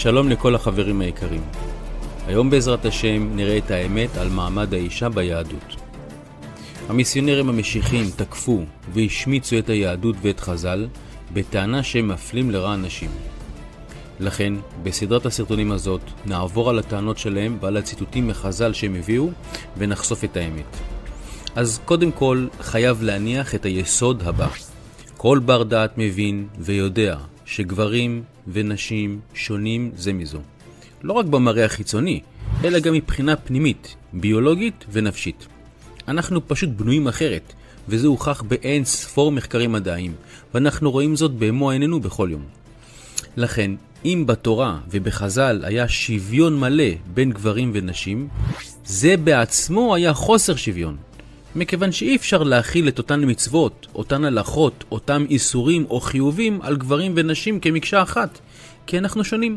שלום לכל החברים היקרים. היום בעזרת השם נראה את האמת על מעמד האישה ביהדות. המיסיונרים המשיחיים תקפו והשמיצו את היהדות ואת חז"ל בטענה שהם מפלים לרעה נשים. לכן, בסדרת הסרטונים הזאת נעבור על הטענות שלהם ועל הציטוטים מחז"ל שהם הביאו ונחשוף את האמת. אז קודם כל חייב להניח את היסוד הבא. כל בר דעת מבין ויודע שגברים ונשים שונים זה מזו. לא רק במראה החיצוני, אלא גם מבחינה פנימית, ביולוגית ונפשית. אנחנו פשוט בנויים אחרת, וזה הוכח באין ספור מחקרים מדעיים, ואנחנו רואים זאת במו עינינו בכל יום. לכן, אם בתורה ובחז"ל היה שוויון מלא בין גברים ונשים, זה בעצמו היה חוסר שוויון. מכיוון שאי אפשר להכיל את אותן מצוות, אותן הלכות, אותם איסורים או חיובים על גברים ונשים כמקשה אחת, כי אנחנו שונים.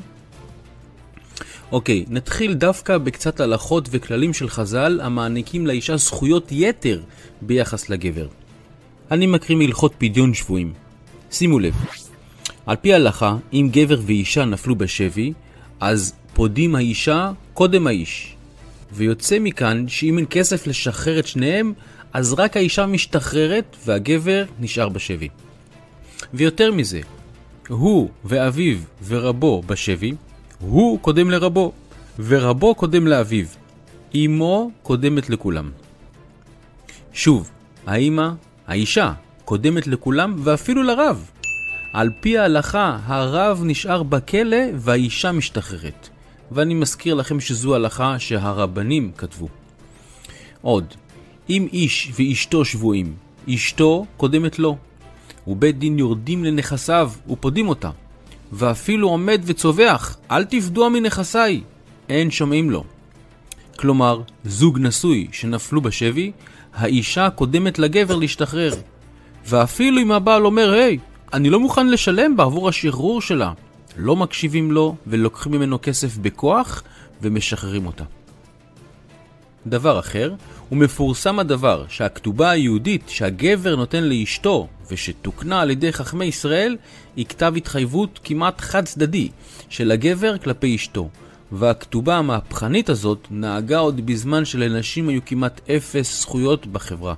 אוקיי, נתחיל דווקא בקצת הלכות וכללים של חז"ל המעניקים לאישה זכויות יתר ביחס לגבר. אני מקריא מהלכות פדיון שבויים. שימו לב, על פי ההלכה, אם גבר ואישה נפלו בשבי, אז פודים האישה קודם האיש. ויוצא מכאן שאם אין כסף לשחרר את שניהם, אז רק האישה משתחררת והגבר נשאר בשבי. ויותר מזה, הוא ואביו ורבו בשבי, הוא קודם לרבו, ורבו קודם לאביו. אמו קודמת לכולם. שוב, האמא, האישה, קודמת לכולם ואפילו לרב. על פי ההלכה, הרב נשאר בכלא והאישה משתחררת. ואני מזכיר לכם שזו הלכה שהרבנים כתבו. עוד, אם איש ואשתו שבויים, אשתו קודמת לו, ובית דין יורדים לנכסיו ופודים אותה, ואפילו עומד וצובח, אל תפדוע מנכסיי, אין שומעים לו. כלומר, זוג נשוי שנפלו בשבי, האישה קודמת לגבר להשתחרר. ואפילו אם הבעל אומר, היי, אני לא מוכן לשלם בעבור השחרור שלה, לא מקשיבים לו ולוקחים ממנו כסף בכוח ומשחררים אותה. דבר אחר, הוא מפורסם הדבר שהכתובה היהודית שהגבר נותן לאשתו ושתוקנה על ידי חכמי ישראל היא כתב התחייבות כמעט חד צדדי של הגבר כלפי אשתו, והכתובה המהפכנית הזאת נהגה עוד בזמן שלנשים היו כמעט אפס זכויות בחברה.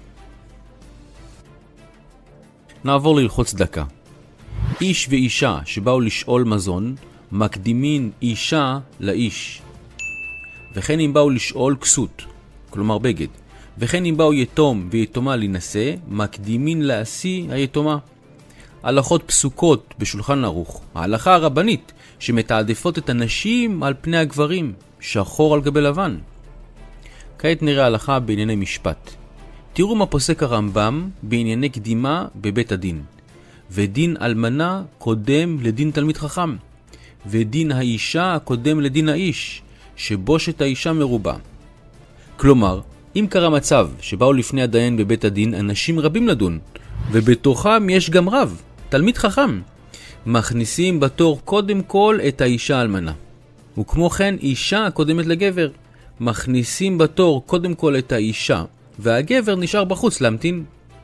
נעבור להלכות צדקה. איש ואישה שבאו לשאול מזון, מקדימין אישה לאיש. וכן אם באו לשאול כסות, כלומר בגד. וכן אם באו יתום ויתומה להינשא, מקדימין להשיא היתומה. הלכות פסוקות בשולחן ערוך, ההלכה הרבנית שמתעדפות את הנשים על פני הגברים, שחור על גבי לבן. כעת נראה הלכה בענייני משפט. תראו מה פוסק הרמב"ם בענייני קדימה בבית הדין. ודין אלמנה קודם לדין תלמיד חכם, ודין האישה קודם לדין האיש, שבושת האישה מרובה. כלומר, אם קרה מצב שבאו לפני הדיין בבית הדין אנשים רבים לדון, ובתוכם יש גם רב, תלמיד חכם, מכניסים בתור קודם כל את האישה אלמנה. וכמו כן אישה קודמת לגבר, מכניסים בתור קודם כל את האישה, והגבר נשאר בחוץ להמתין.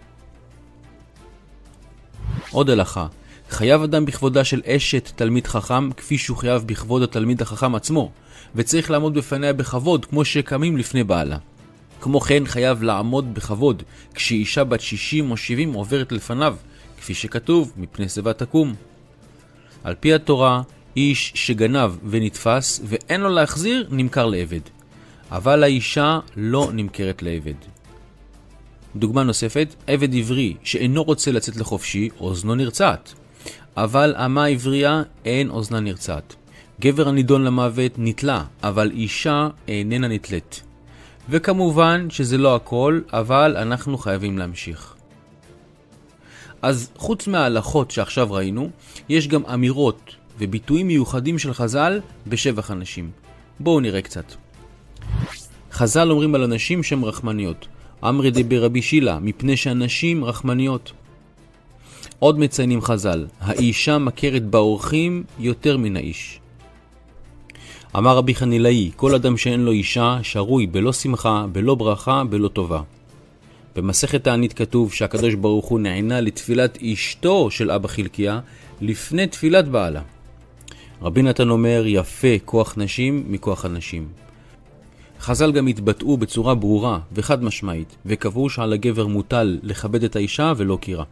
עוד הלכה, חייב אדם בכבודה של אשת תלמיד חכם כפי שהוא חייב בכבוד התלמיד החכם עצמו, וצריך לעמוד בפניה בכבוד כמו שקמים לפני בעלה. כמו כן חייב לעמוד בכבוד כשאישה בת 60 או 70 עוברת לפניו, כפי שכתוב, מפני שיבה תקום. על פי התורה, איש שגנב ונתפס ואין לו להחזיר נמכר לעבד, אבל האישה לא נמכרת לעבד. דוגמה נוספת, עבד עברי שאינו רוצה לצאת לחופשי, אוזנו נרצעת. אבל אמה עברייה אין אוזנה נרצעת. גבר הנידון למוות נתלה, אבל אישה איננה נתלית. וכמובן שזה לא הכל, אבל אנחנו חייבים להמשיך. אז חוץ מההלכות שעכשיו ראינו, יש גם אמירות וביטויים מיוחדים של חז"ל בשבח הנשים. בואו נראה קצת. חז"ל אומרים על הנשים שהן רחמניות. אמרי דבר רבי שילה, מפני שהנשים רחמניות. עוד מציינים חז"ל, האישה מכרת באורחים יותר מן האיש. אמר רבי חנילאי, כל אדם שאין לו אישה שרוי בלא שמחה, בלא ברכה, בלא טובה. במסכת תענית כתוב שהקדוש ברוך הוא נענה לתפילת אשתו של אבא חלקיה לפני תפילת בעלה. רבי נתן אומר, יפה כוח נשים מכוח הנשים. חז"ל גם התבטאו בצורה ברורה וחד משמעית, וקבעו שעל הגבר מוטל לכבד את האישה ולא קירה.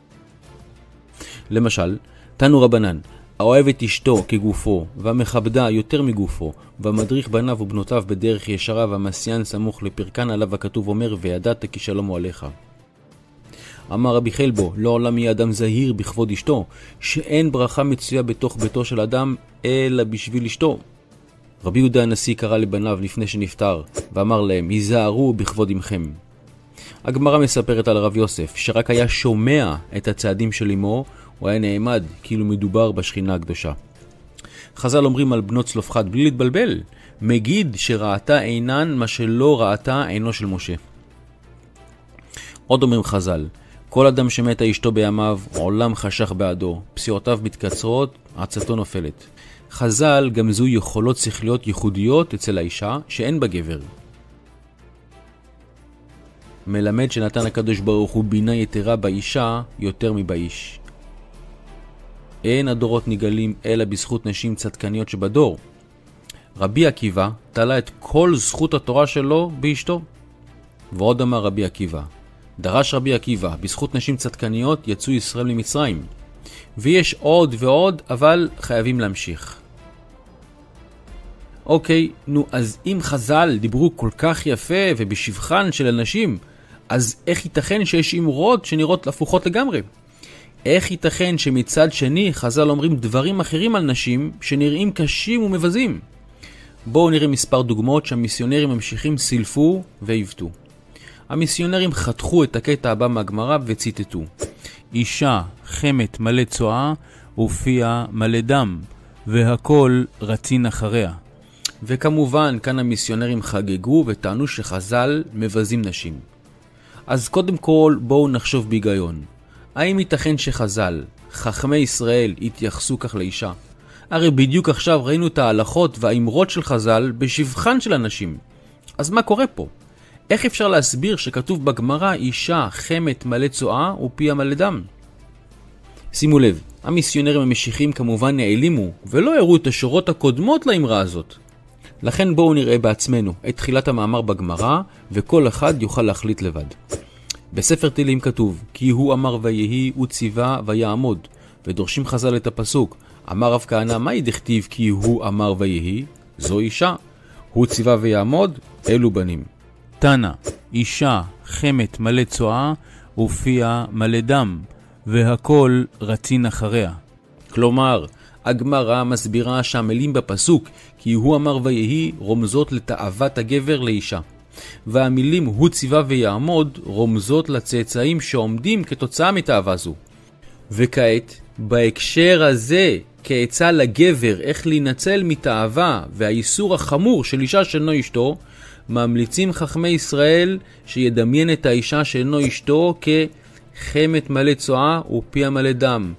למשל, תנו רבנן, האוהב את אשתו כגופו, והמכבדה יותר מגופו, והמדריך בניו ובנותיו בדרך ישרה, והמסיין סמוך לפרקן עליו הכתוב אומר, וידעת כי שלום הוא עליך. אמר רבי חלבו, לעולם יהיה אדם זהיר בכבוד אשתו, שאין ברכה מצויה בתוך ביתו של אדם, אלא בשביל אשתו. רבי יהודה הנשיא קרא לבניו לפני שנפטר, ואמר להם, היזהרו בכבוד עמכם. הגמרא מספרת על הרב יוסף, שרק היה שומע את הצעדים של אמו, הוא היה נעמד כאילו מדובר בשכינה הקדושה. חז"ל אומרים על בנות צלופחד בלי להתבלבל, מגיד שראתה עינן מה שלא ראתה עינו של משה. עוד אומרים חז"ל, כל אדם שמתה אשתו בימיו, עולם חשך בעדו, פסיעותיו מתקצרות, עצתו נופלת. חז"ל גם זו יכולות שכליות ייחודיות אצל האישה שאין בגבר. מלמד שנתן הקדוש ברוך הוא בינה יתרה באישה יותר מבאיש. אין הדורות נגלים אלא בזכות נשים צדקניות שבדור. רבי עקיבא תלה את כל זכות התורה שלו באשתו. ועוד אמר רבי עקיבא, דרש רבי עקיבא, בזכות נשים צדקניות יצאו ישראל ממצרים. ויש עוד ועוד, אבל חייבים להמשיך. אוקיי, נו, אז אם חז"ל דיברו כל כך יפה ובשבחן של הנשים, אז איך ייתכן שיש אמרות שנראות הפוכות לגמרי? איך ייתכן שמצד שני חז"ל אומרים דברים אחרים על נשים שנראים קשים ומבזים? בואו נראה מספר דוגמאות שהמיסיונרים ממשיכים סילפו והיבטו. המיסיונרים חתכו את הקטע הבא מהגמרא וציטטו. אישה חמת מלא צועה ופיה מלא דם, והכל רצין אחריה. וכמובן כאן המיסיונרים חגגו וטענו שחז"ל מבזים נשים. אז קודם כל בואו נחשוב בהיגיון. האם ייתכן שחז"ל, חכמי ישראל, התייחסו כך לאישה? הרי בדיוק עכשיו ראינו את ההלכות והאמרות של חז"ל בשבחן של הנשים. אז מה קורה פה? איך אפשר להסביר שכתוב בגמרא אישה חמת מלא צועה ופיה מלא דם? שימו לב, המיסיונרים המשיחיים כמובן נעלימו ולא הראו את השורות הקודמות לאמרה הזאת. לכן בואו נראה בעצמנו את תחילת המאמר בגמרא וכל אחד יוכל להחליט לבד. בספר תהילים כתוב, כי הוא אמר ויהי, הוא ציווה ויעמוד, ודורשים חז"ל את הפסוק, אמר רב כהנא, מה דכתיב כי הוא אמר ויהי? זו אישה. הוא ציווה ויעמוד, אלו בנים. תנא, אישה חמת מלא צועה ופיה מלא דם, והכל רצין אחריה. כלומר, הגמרא מסבירה שהמילים בפסוק, כי הוא אמר ויהי, רומזות לתאוות הגבר לאישה. והמילים הוא ציווה ויעמוד רומזות לצאצאים שעומדים כתוצאה מתאווה זו. וכעת, בהקשר הזה, כעצה לגבר איך להינצל מתאווה והאיסור החמור של אישה שאינו אשתו, ממליצים חכמי ישראל שידמיין את האישה שאינו אשתו כחמת מלא צועה ופיה מלא דם.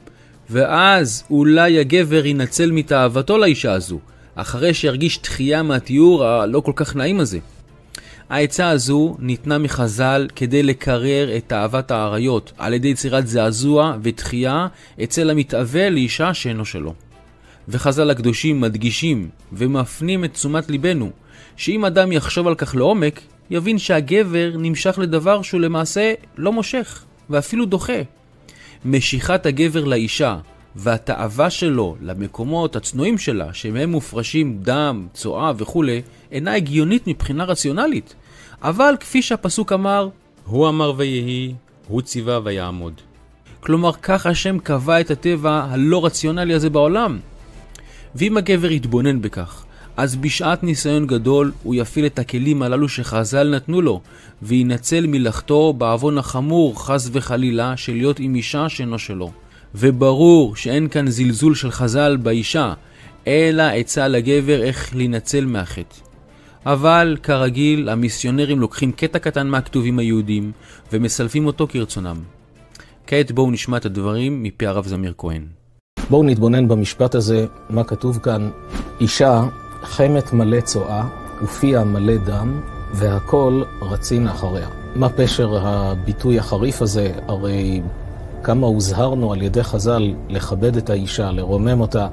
ואז אולי הגבר ינצל מתאוותו לאישה הזו, אחרי שירגיש תחייה מהתיאור הלא כל כך נעים הזה. העצה הזו ניתנה מחז"ל כדי לקרר את תאוות העריות על ידי יצירת זעזוע ותחייה אצל המתאווה לאישה שאינו שלו. וחז"ל הקדושים מדגישים ומפנים את תשומת ליבנו שאם אדם יחשוב על כך לעומק, יבין שהגבר נמשך לדבר שהוא למעשה לא מושך ואפילו דוחה. משיכת הגבר לאישה והתאווה שלו למקומות הצנועים שלה שמהם מופרשים דם, צועה וכו' אינה הגיונית מבחינה רציונלית. אבל כפי שהפסוק אמר, הוא אמר ויהי, הוא ציווה ויעמוד. כלומר, כך השם קבע את הטבע הלא רציונלי הזה בעולם. ואם הגבר יתבונן בכך, אז בשעת ניסיון גדול הוא יפעיל את הכלים הללו שחז"ל נתנו לו, וינצל מלאכתו בעוון החמור חס וחלילה של להיות עם אישה שאינו שלו. וברור שאין כאן זלזול של חז"ל באישה, אלא עצה לגבר איך להינצל מהחטא. אבל כרגיל המיסיונרים לוקחים קטע קטן מהכתובים היהודים ומסלפים אותו כרצונם. כעת בואו נשמע את הדברים מפי הרב זמיר כהן. בואו נתבונן במשפט הזה, מה כתוב כאן. אישה חמת מלא צועה ופיה מלא דם והכל רצין אחריה. מה פשר הביטוי החריף הזה? הרי כמה הוזהרנו על ידי חז"ל לכבד את האישה, לרומם אותה,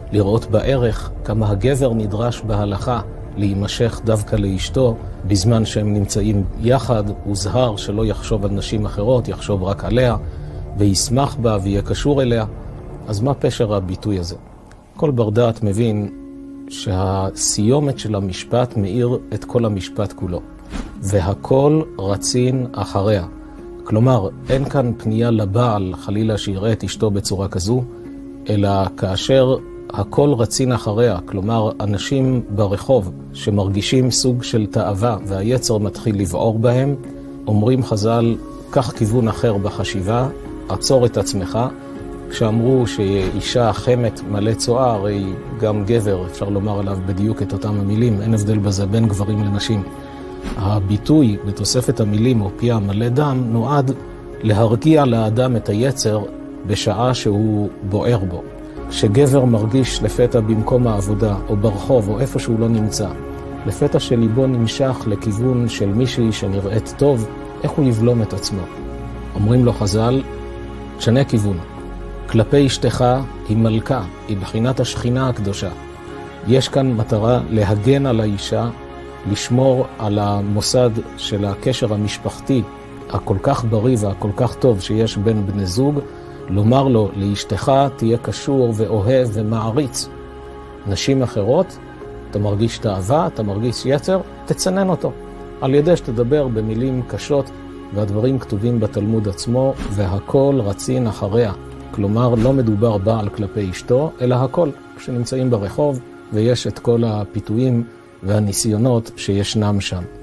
לראות בערך כמה הגבר נדרש בהלכה להימשך דווקא לאשתו בזמן שהם נמצאים יחד. הוזהר שלא יחשוב על נשים אחרות, יחשוב רק עליה וישמח בה ויהיה קשור אליה. אז מה פשר הביטוי הזה? כל בר דעת מבין שהסיומת של המשפט מאיר את כל המשפט כולו. והכל רצין אחריה. כלומר, אין כאן פנייה לבעל חלילה שיראה את אשתו בצורה כזו, אלא כאשר הכל רצין אחריה, כלומר אנשים ברחוב שמרגישים סוג של תאווה והיצר מתחיל לבעור בהם, אומרים חז"ל, קח כיוון אחר בחשיבה, עצור את עצמך. כשאמרו שאישה חמת מלא צואה, הרי גם גבר אפשר לומר עליו בדיוק את אותם המילים, אין הבדל בזה בין גברים לנשים. הביטוי בתוספת המילים או פיה מלא דם נועד להרגיע לאדם את היצר בשעה שהוא בוער בו. כשגבר מרגיש לפתע במקום העבודה או ברחוב או איפה שהוא לא נמצא, לפתע שליבו נמשך לכיוון של מישהי שנראית טוב, איך הוא יבלום את עצמו? אומרים לו חז"ל, שנה כיוון. כלפי אשתך היא מלכה, היא בחינת השכינה הקדושה. יש כאן מטרה להגן על האישה, לשמור על המוסד של הקשר המשפחתי הכל כך בריא והכל כך טוב שיש בין בני זוג, לומר לו, לאשתך תהיה קשור ואוהב ומעריץ. נשים אחרות, אתה מרגיש תאווה, אתה מרגיש יצר, תצנן אותו. על ידי שתדבר במילים קשות, והדברים כתובים בתלמוד עצמו, והכל רצין אחריה. כלומר, לא מדובר בעל כלפי אשתו, אלא הכל כשנמצאים ברחוב, ויש את כל הפיתויים והניסיונות שישנם שם.